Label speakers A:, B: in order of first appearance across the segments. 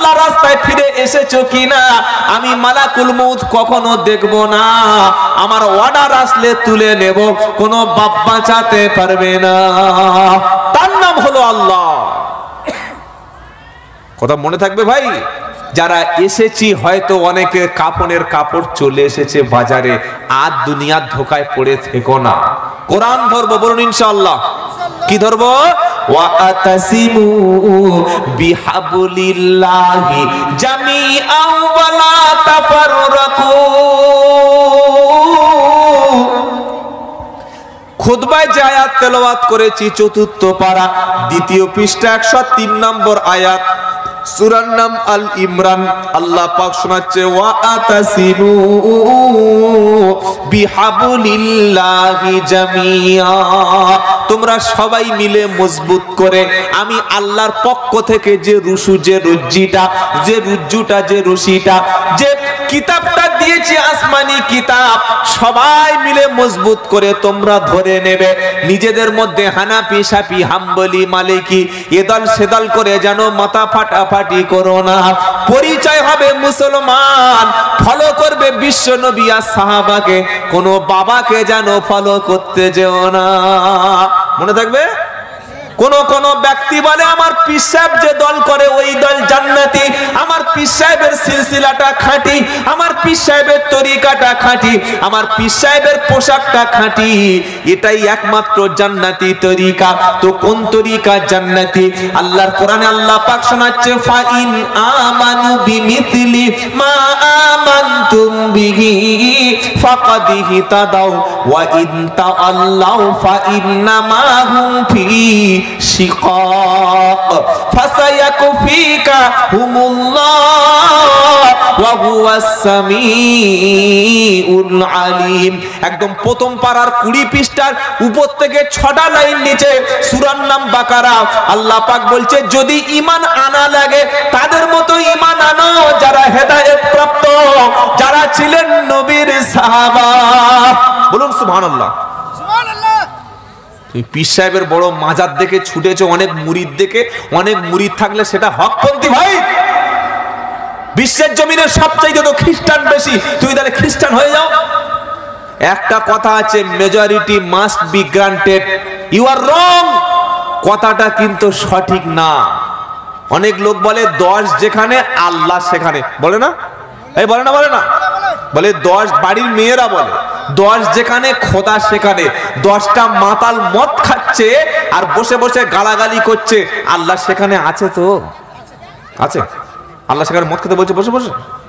A: রাস্তায় ফিরে এসেছো কিনা আমি মালাকুল মউত কখনো দেখব না, আমার অর্ডার আসলে তুলে নেব, কোনো বাপ বাঁচাতে পারবে না। তার নাম হলো আল্লাহ। কথা মনে থাকবে ভাই। যারা এসেছি হয়তো অনেকের কাপনের কাপড় চলে এসেছে বাজারে, আর দুনিয়ার ধোকায় পড়ে থেকো না। কোরআন ধরবো, বলুন ইনশাআল্লাহ। কি ধরবো? ওয়াতাসিমু বিহাবলিল্লাহি জামিআন ওয়া লা তাফাররাকু। খুতবায় যে আয়াত তেলাওয়াত করেছি চতুর্থ পারা দ্বিতীয় পৃষ্ঠা 103 নম্বর আয়াত, সূরার নাম আল ইমরান। আল্লাহ পাক শোনাচ্ছে ওয়াতাসিমু বিহাবলিল্লাহি জামিআ, তোমরা সবাই মিলে মজবুত করে আমি আল্লাহর পক্ষ থেকে যে রুজ্জুটা যে রশিটা যে কিতাবটা দিয়েছি আসমানি কিতাব, সবাই মিলে মজবুত করে তোমরা ধরে নেবে। নিজেদের মধ্যে হানাফি শাফি হাম্বলি মালিকি এদল সেদল করে যেন মাথা ফাটাফাটি করো না। পরিচয় হবে মুসলমান, ফলো করবে বিশ্ব নবী আর সাহাবাকে, কোনো বাবাকে যেন ফলো করতে যেও না। মনে থাকবে? কোন ব্যক্তি বলে আমার পীর সাহেব যে দল করে ওই দল জান্নাতি, আমার পীর সাহেবের সিলসিলাটা খাঁটি, আমার পীর সাহেবের তরিকাটা খাঁটি, আমার পীর সাহেবের পোশাকটা খাঁটি, এটাই একমাত্র জান্নাতি তরিকা। তো কোন তরিকা জান্নাতি? আল্লাহর কোরআনে আল্লাহ পাক শোনাচ্ছে ফাইন আমানু বিমিথলি মা আমানতুম বিহি ফাকাদ ইহতাদাউ ওয়া ইন তাআল্লাউ ফাইন্নামা হুম ফি শিকাক ফাসায়াকুফিকাহুমুল্লাহ ওয়া হুয়াস সামিউল আলিম। একদম প্রথম পারার 20 পৃষ্ঠার উপর থেকে 6টা লাইন নিচে সূরার নাম বাকারা। আল্লাহ পাক বলছে যদি ঈমান আনা লাগে তাদের মতো ঈমান আনো যারা হেদায়েত প্রাপ্ত, যারা ছিলেন নবীর সাহাবা। বলুন সুবহানাল্লাহ। পীর সাহেবের বড় মাজার দেখে ছুটেছে অনেক মুরিদ দেখে, অনেক মুরিদ থাকলে সেটা হকপন্থী ভাই। বিশ্বের জমিনের সবচাইতে তো খ্রিস্টান বেশি, তুমি তাহলে খ্রিস্টান হয়ে যাও। একটা কথা আছে, majority must be granted, you are wrong. কথাটা কিন্তু সঠিক না। অনেক লোক বলে 10 যেখানে আল্লাহ সেখানে, বলে না? এই বলে না বলে 10 বাড়ির মেয়েরা বলে 10 যেখানে খোদা সেখানে। 10টা মাতাল মদ খাচ্ছে আর বসে বসে গালাগালি করছে, আল্লাহ সেখানে আছে তো? আছে? আল্লাহ সেখানে মদ খেতে বলছে বসে বসে?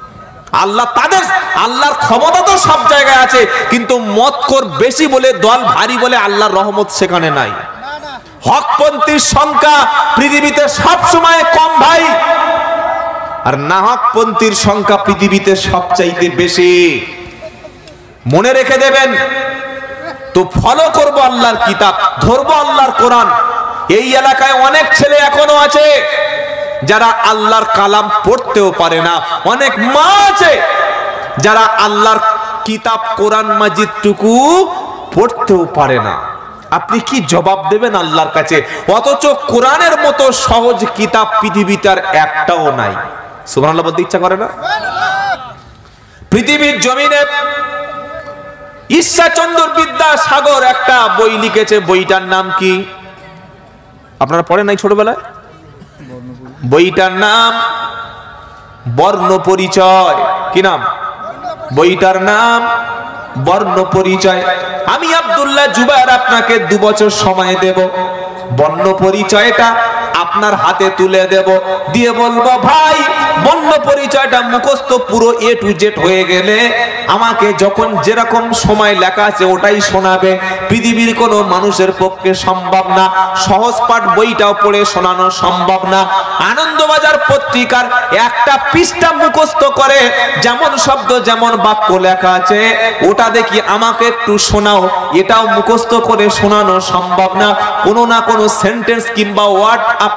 A: আল্লাহর ক্ষমতা তো সব জায়গায় আছে, কিন্তু মদখোর বেশি বলে, দল ভারী বলে আল্লাহর রহমত সেখানে নাই। হকপন্থীর সংখ্যা পৃথিবীতে সব সময় কম ভাই, আর নাহকপন্থীর সংখ্যা পৃথিবীতে সবচাইতে বেশি। মনে রেখে দেবেন তো। ফলো করব আল্লাহর কিতাব, ধরবো আল্লাহর কোরআন। এই এলাকায় অনেক ছেলে এখনো আছে যারা আল্লাহর কালাম পড়তেও পারে না, অনেক মা আছে যারা আল্লাহর কিতাব কোরআন মাজিদটুকু পড়তেও পারে না। আপনি কি জবাব দেবেন আল্লাহর কাছে? অথচ কোরআনের মতো সহজ কিতাব পৃথিবীতে আর একটাও নাই। সুবহানাল্লাহ বলতে ইচ্ছা করে না? পৃথিবীর জমিনে ঈশ্বরচন্দ্র বিদ্যাসাগর একটা বই লিখেছে, বইটার নাম কি? আপনারা পড়েন নাই ছোটবেলায়? বইটার নাম বর্ণ পরিচয়। কি নাম বইটার? নাম বর্ণ পরিচয়। আমি আব্দুল্লাহ জুবায়ের আপনাকে 2 বছর সময় দেব, বর্ণ পরিচয়টা আপনার হাতে তুলে দেব, দিয়ে বলবো ভাই বর্ণ পরিচয়টা মুখস্থ পুরো A to Z হয়ে গেলে আমাকে যখন যেরকম সময় লেখা আছে ওটাই শোনাবে। পৃথিবীর কোনো মানুষের পক্ষে সম্ভব না। সহজ পাঠ বইটাও পড়ে শোনানো সম্ভব না। আনন্দবাজার পত্রিকার একটা পৃষ্ঠা মুখস্থ করে যেমন শব্দ যেমন বাক্য লেখা আছে ওটা দেখি আমাকে একটু শোনাও, এটাও মুখস্থ করে শোনানো সম্ভব না। কোনো না কোনো সেন্টেন্স কিংবা ওয়ার্ড আপনি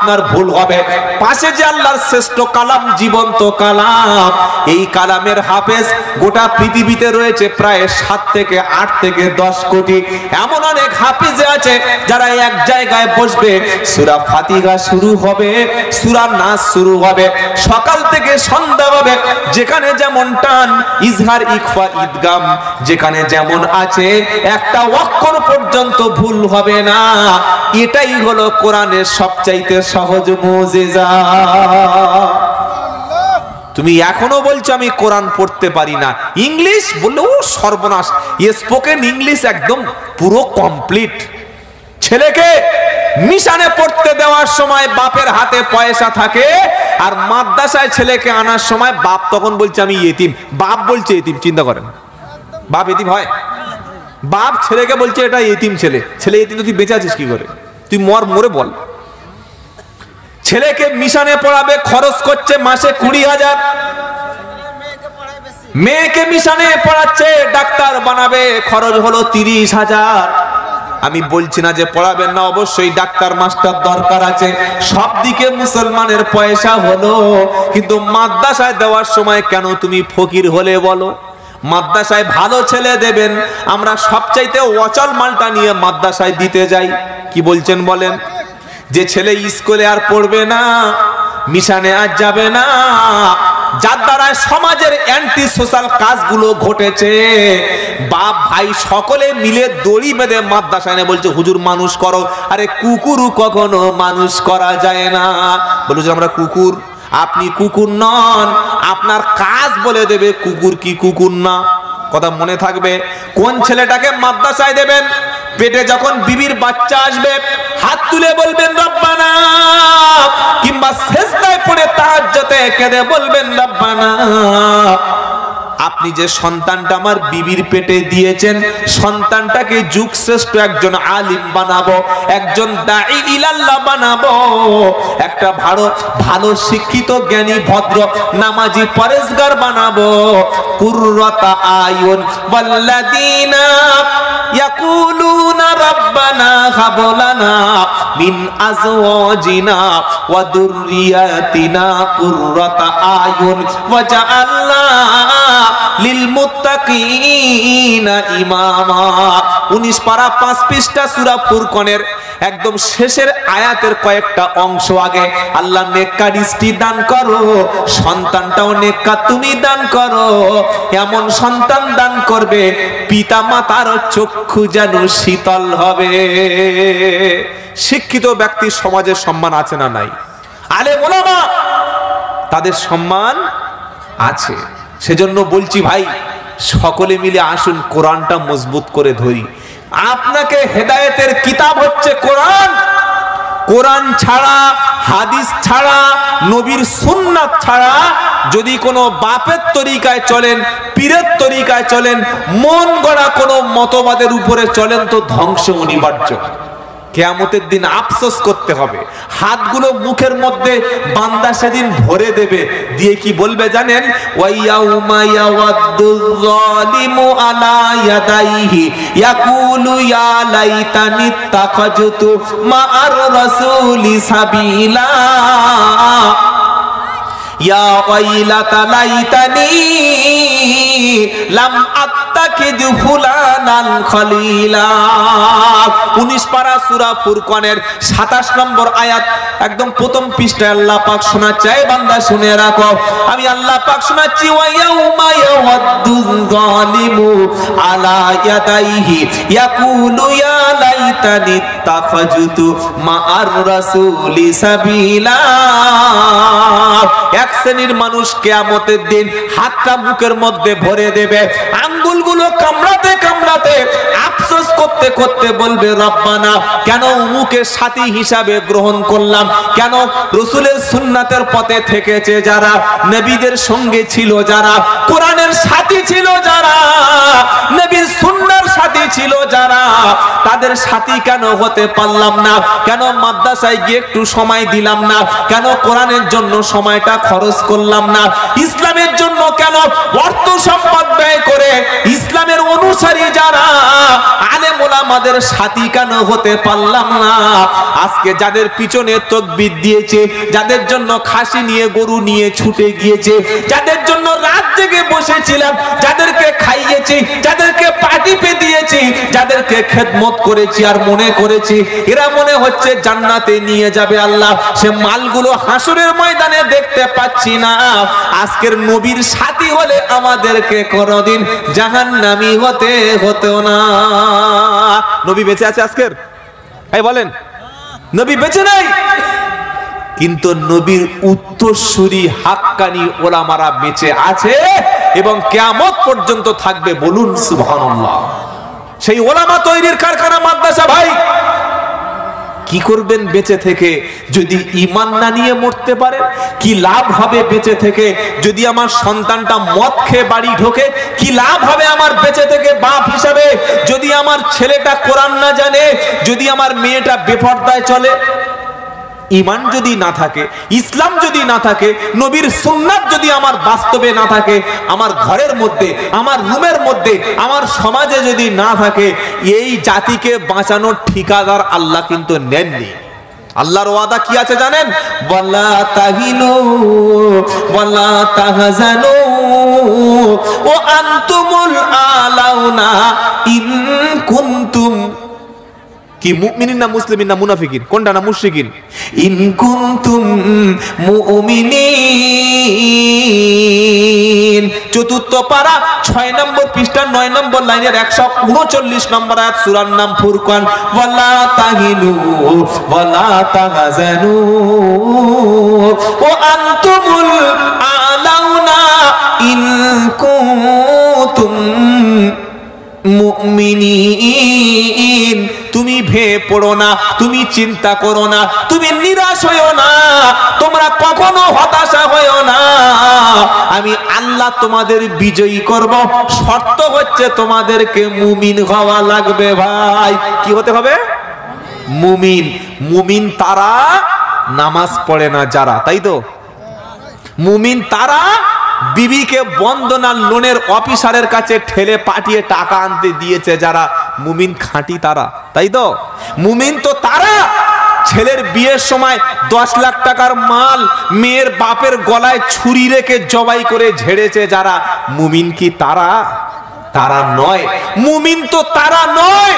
A: আপনার ভুল হবে। পাশে যে আল্লাহর শ্রেষ্ঠ কালাম, জীবন্ত কালাম, এই কালামের হাফেজ গোটা পৃথিবীতে রয়েছে প্রায় 7 থেকে 8 থেকে 10 কোটি। এমন অনেক হাফেজ আছে যারা এক জায়গায় বসবে, সূরা ফাতিহা শুরু হবে, সূরা নাস শুরু হবে, সকাল থেকে সন্ধ্যা হবে, যেখানে যেমন টান, ইজহার, ইখফা, ইদগাম যেখানে যেমন আছে, একটা অক্ষর পর্যন্ত ভুল হবে না। এটাই হলো কোরআনের সবচাইতে সহজ মুজিজা। তুমি এখনো বলছো আমি কোরআন পড়তে পারি না, ইংলিশ বললে ও সর্বনাশ, স্পোকেন ইংলিশ একদম পুরো কমপ্লিট। ছেলেকে মিশনে পড়তে দেওয়ার সময় বাপের হাতে পয়সা থাকে, আর মাদ্রাসায় ছেলেকে আনার সময় বাপ তখন বলছে আমি ইতিম। বাপ বলছে ইতিম, চিন্তা করেন, বাপ ইতিম হয়? বাপ ছেলেকে বলছে এটা ইতিম ছেলে। ছেলে ইতিম তো তুই বেঁচে আছিস কি করে? তুই মরে বল। ছেলেকে মিশনে পড়াবে, খরচ করছে মাসে 20,000। মেয়েকে মিশনে পড়াচ্ছে, ডাক্তার বানাবে, খরচ হলো 30,000। আমি বলছি না যে পড়াবেন না, অবশ্যই ডাক্তার মাস্টার দরকার আছে, সব দিকে মুসলমানের পয়সা হলো, কিন্তু মাদ্রাসায় দেওয়ার সময় কেন তুমি ফকির হলে বলো? মাদ্রাসায় ভালো ছেলে দেবেন, আমরা সবচাইতে অচল মালটা নিয়ে মাদ্রাসায় দিতে যাই। কি বলছেন বলেন? যে ছেলে স্কুলে আর পড়বে না, মিশনে আর যাবে না, যার দ্বারা সমাজের অ্যান্টি সোশ্যাল কাজগুলো ঘটেছে, বাপ ভাই সকলে মিলে দড়ি বেঁধে মাদ্রাসায় এনে বলছে হুজুর মানুষ করো। আরে কুকুরও কখনো মানুষ করা যায় না। বলছে আমরা কুকুর, আপনি কুকুর নন, আপনার কাজ বলে দেবে কুকুর কি কুকুর না। কথা মনে থাকবে। কোন ছেলেটাকে মাদ্রাসায় দেবেন? পেটে যখন বিবির বাচ্চা আসবে, হাত তুলে বলবেন রব্বানা, কিংবা সেজদায় পড়ে তাহাজ্জুদে কেঁদে বলবেন রব্বানা, আপনি যে সন্তানটা আমার বিবির পেটে দিয়েছেন, সন্তানটাকে যুগ শ্রেষ্ঠ একজন আলিম বানাবো, একজন দাঈ ইলাল্লাহ বানাবো, একটা ভালো শিক্ষিত জ্ঞানী ভদ্র নামাজি পরেজগার বানাবো। কুররাতা আয়ুন ওয়াল্লাযীনা ইয়াকুলুনা রাব্বানা হাব লানা মিন আজওয়াজিনা ওয়া যুররিয়াতিনা কুররাতা আয়ুন ওয়াজআলনা লিল মুত্তাকিনা ইমামা। 19 পারা 5 পৃষ্ঠা সূরা ফুরকানের একদম শেষের আয়াতের কয়েকটা অংশ আগে আল্লাহ নেককার স্ত্রী দান করো, সন্তানটাও নেককার তুমি দান করো, এমন সন্তান দান করবে পিতা মাতার চক্ষু যেন শীতল হবে। শিক্ষিত ব্যক্তির সমাজে সম্মান আছে না নাই? আলেম ওলামা তাদের সম্মান আছে। সেজন্য বলছি ভাই, সকলে মিলে আসুন কোরআনটা মজবুত করে ধরি। আপনাকে হেদায়েতের কিতাব হচ্ছে কোরআন। কোরআন ছাড়া, হাদিস ছাড়া, নবীর সুন্নাত ছাড়া যদি কোনো বাপের তরিকায় চলেন, পীরের তরিকায় চলেন, মন গড়া কোনো মতবাদের উপরে চলেন, তো ধ্বংস অনিবার্য। কিয়ামতের দিন আফসোস করতে হবে। হাতগুলো মুখের মধ্যে বান্দা সেদিন ভরে দেবে, দিয়ে কি বলবে জানেন? ওয়াইয়াউমা ইয়াওয়াদ্দুয যালিমু আলা ইয়াদাইহি ইয়াকুলু ইয়া লাইতানি তাখাজতু মা'আর রাসূলি সাবিলা ইয়া ওয়াইলাতা লাইতানি লাম আত্তাকিদ ফুলানান খলিলা। 19 পারা সূরা ফুরকানের 27 নম্বর আয়াত, একদম প্রথম পৃষ্ঠায় আল্লাহ পাক শোনাচ্ছে, বান্দা শুনে রাখো, আমি আল্লাহ পাক শোনাচ্ছি, ওয়া ইয়াউমা ইয়াওয়াদ্দুয যালিমু আলা ইয়াদাইহি ইয়াকুলু ইয়া লাইতানি তাখাজতু মা'আর রাসূলি সাবিলা। এক শ্রেণীর মানুষ কিয়ামতের দিন হাতটা মুখের মধ্যে ভরে দেবে, আঙ্গুলগুলো কামড়াতে কামড়াতে আফসোস করতে করতে বলবে রব্বানা, কেন মুখের সাথী হিসাবে গ্রহণ করলাম, কেন রাসূলের সুন্নাতের পথে থেকেছে যারা, নবীদের সঙ্গে ছিল যারা, কোরআনের সাথী ছিল যারা, নবীর সুন্নাহর সাথী ছিল যারা, তাদের সাথী কেন হতে পারলাম না? কেন মাদ্রাসায় গিয়ে একটু সময় দিলাম না? কেন কোরআনের জন্য সময়টা খরচ করলাম না, ইসলামের জন্য কেন অর্থ সম্পদ ব্যয় করে ইসলামের অনুসারী যারা আলেম ওলামাদের সাথী কেন হতে পারলাম না? আজকে যাদের পিছনে তাকবীর দিয়েছে, যাদের জন্য খাসি নিয়ে গরু নিয়ে ছুটে গিয়েছে, যাদের জন্য রাত জেগে বসেছিলাম, যাদেরকে খাইয়েছি, যাদেরকে পার্টি পে দিয়েছি, যাদেরকে খেদমত করেছি, আর মনে করেছি এরা মনে হচ্ছে জান্নাতে নিয়ে যাবে আল্লাহ, সে মালগুলো হাসরের ময়দানে দেখতে পাচ্ছি না। আজকের নবীর সাথী হলে আমাদেরকে কোনদিন জাহান্নামী হতে হতো না। নবী বেঁচে আছে আজকের? এই বলেন, নবী বেঁচে নাই, কিন্তু নবীর উত্তরসূরি হাক্কানি ওলামারা বেঁচে আছে এবং কিয়ামত পর্যন্ত থাকবে। বলুন সুবহানাল্লাহ। সেই ওলামা তৈরির কারখানা মাদ্রাসা ভাই। কি করবেন বেঁচে থেকে যদি ঈমান না নিয়ে মরতে পারে? কি লাভ হবে বেঁচে থেকে যদি আমার সন্তানটা মদ খেয়ে বাড়ি ঢোকে? কি লাভ হবে আমার বেঁচে থেকে বাপ হিসাবে যদি আমার ছেলেটা কোরআন না জানে, যদি আমার মেয়েটা বেপরদায় চলে? ঈমান যদি না থাকে, ইসলাম যদি না থাকে, নবীর সুন্নাত যদি আমার বাস্তবে না থাকে, আমার ঘরের মধ্যে, আমার রুমের মধ্যে, আমার সমাজে যদি না থাকে, এই জাতিকে বাঁচানোর ঠিকাদার আল্লাহ কিন্তু নেননি। আল্লাহর ওয়াদা কি আছে জানেন? ওয়ালা তাহিনু ওয়ালা তাহজানু ওয়া আনতুমুল আলাউনা ইন কুনতুম। কি মুমিনিন না মুসলিমিন না মুনাফিকিন? কোনটা? না মুশরিকিন। ইন কুনতুম মুমিনিন। চতুর্থ পারা 6 নম্বর পৃষ্ঠা 9 নম্বর লাইনের 139 নম্বর আয়াত, সূরার নাম ফুরকান। ওয়ালা তাহিনু ওয়ালা তাহজানু ওয়া আনতুমুল আলাউনা ইন কুনতুম মুমিনিন। তুমি ভেঙে পড়ো না, তুমি চিন্তা করো না, তুমি নিরাশ হইও না, তোমরা কখনো হতাশা হইও না। আমি আল্লাহ তোমাদের বিজয়ী করব। শর্ত হচ্ছে তোমাদেরকে মুমিন হওয়া লাগবে ভাই। কি হতে হবে? মুমিন। মুমিন তারা নামাজ পড়ে না যারা, তাই তো? মুমিন তারা বিবিকে বন্দনার লোনের অফিসারের কাছে ঠেলে পাঠিয়ে টাকা আনতে দিয়েছে যারা, মুমিন খাঁটি তারা, তাই তো? মুমিন তো তারা ছেলের বিয়ের সময় 10 লাখ টাকার মাল মেয়ের বাপের গলায় ছুরি রেখে জবাই করে ঝেড়েছে যারা, মুমিন কি তারা? তারা নয়। মুমিন তো তারা নয়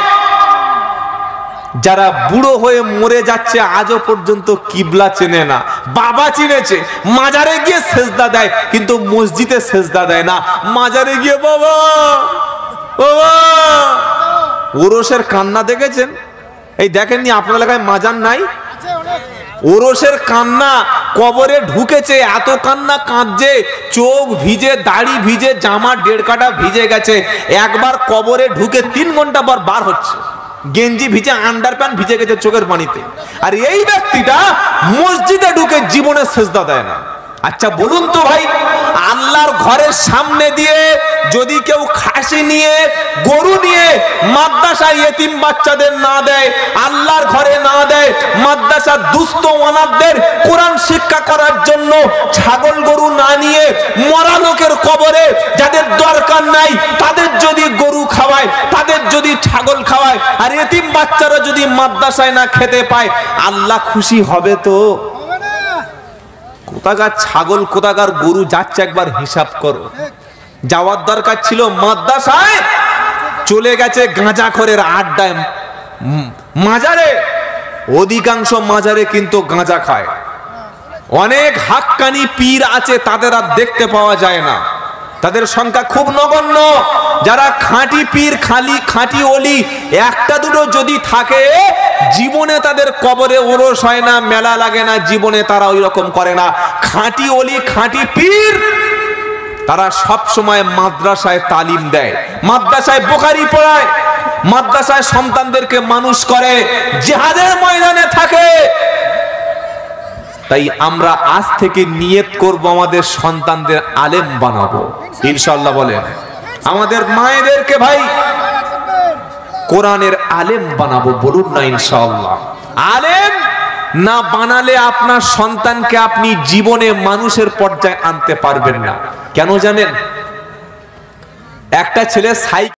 A: যারা বুড়ো হয়ে মরে যাচ্ছে, আজও পর্যন্ত কিবলা চেনে না। বাবা চিনেছে, মাজারে গিয়ে সেজদা দেয়, কিন্তু মসজিদে সেজদা দেয় না। মাজারে গিয়ে বাবা বাবা। ওরসের কান্না দেখেছেন? এই দেখেননি আপনার এলাকায় মাজার নাই? ওরসের কান্না, কবরে ঢুকেছে, এত কান্না কাঁদছে, চোখ ভিজে, দাড়ি ভিজে, জামা 1.5 কাটা ভিজে গেছে। একবার কবরে ঢুকে 3 ঘন্টা পর বার হচ্ছে, গেঞ্জি ভিজে, আন্ডারপ্যান্ট ভিজে গেছে চোখের পানিতে। আর এই ব্যক্তিটা মসজিদে ঢুকে জীবনে সেজদা দেয় না। আচ্ছা বলুন তো ভাই, আল্লাহর ঘরের সামনে দিয়ে যদি কেউ খাসি নিয়ে, গরু নিয়ে মাদ্রাসায় ইয়েতিম বাচ্চাদের না দেয়, আল্লাহর ঘরে না দেয়, মাদ্রাসার দুস্থ অনাথদের কোরআন শিক্ষা করার জন্য ছাগল গরু না নিয়ে মরা লোকের কবরে যাদের দরকার নাই তাদের যদি গরু খাওয়ায়, তাদের যদি ছাগল খাওয়ায়, আর ইয়েতিম বাচ্চারা যদি মাদ্রাসায় না খেতে পায়, আল্লাহ খুশি হবে তো? কোথাকার ছাগল কোথাকার গরু যাচ্ছে একবার হিসাব করো। যাওয়ার দরকার ছিল মাদ্রাসায়, চলে গেছে গাঁজাখোরের আড্ডায়, মাজারে। অধিকাংশ মাজারে কিন্তু গাঁজা খায়। অনেক হাক্কানি পীর আছে, তাদের আর দেখতে পাওয়া যায় না, তাদের সংখ্যা খুব নগণ্য। যারা খাঁটি পীর, খাঁটি ওলি, একটা দুটো যদি থাকে, জীবনে তাদের কবরে ওরস হয় না, মেলা লাগে না, জীবনে তারা ওই রকম করে না। খাঁটি ওলি, খাঁটি পীর, তারা সব সময় মাদ্রাসায় তালিম দেয়, মাদ্রাসায় বুখারী পড়ায়, মাদ্রাসায় সন্তানদেরকে মানুষ করে, জিহাদের ময়দানে থাকে। তাই আমরা আজ থেকে নিয়ত করব আমাদের সন্তানদের আলেম বানাবো ইনশাআল্লাহ। বলেন আমাদের মায়েদেরকে ভাই কোরআনের আলেম বানাবো, বলুন না ইনশাআল্লাহ। আলেম না বানালে আপনার সন্তানকে আপনি জীবনে মানুষের পর্যায়ে আনতে পারবেন না। কেন জানেন? একটা ছেলে সাইকেল